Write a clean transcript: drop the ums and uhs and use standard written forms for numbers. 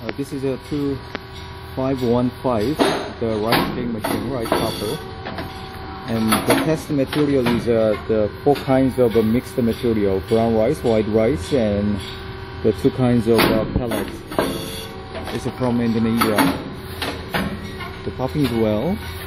This is a 2515, the rice cake machine, rice copper. And the test material is the 4 kinds of mixed material: brown rice, white rice, and the 2 kinds of pellets. It's from Indonesia. The popping is well.